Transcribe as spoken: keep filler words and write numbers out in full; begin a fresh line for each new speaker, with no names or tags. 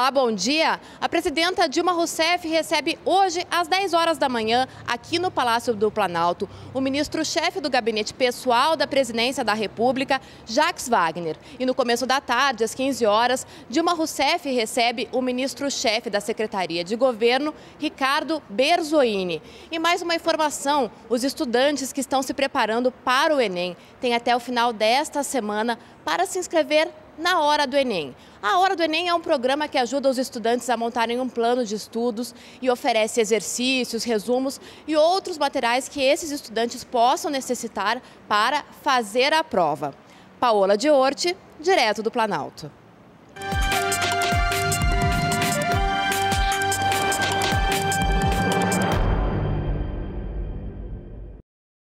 Olá, bom dia. A presidenta Dilma Rousseff recebe hoje, às dez horas da manhã, aqui no Palácio do Planalto, o ministro-chefe do Gabinete Pessoal da Presidência da República, Jacques Wagner. E no começo da tarde, às quinze horas, Dilma Rousseff recebe o ministro-chefe da Secretaria de Governo, Ricardo Berzoini. E mais uma informação, os estudantes que estão se preparando para o Enem têm até o final desta semana para se inscrever na Hora do Enem. A Hora do Enem é um programa que ajuda os estudantes a montarem um plano de estudos e oferece exercícios, resumos e outros materiais que esses estudantes possam necessitar para fazer a prova. Paola de Orte, direto do Planalto.